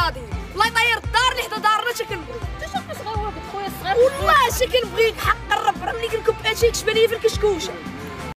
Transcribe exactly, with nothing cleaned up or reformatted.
غادي الله يطير الدار اللي حدا دارنا حتى كنبغيك. انت شوف صغير ولد خويا الصغير والله شي كنبغيك حق الرب راه ملي كنكب هادشي كتبان ليا في الكشكوشه.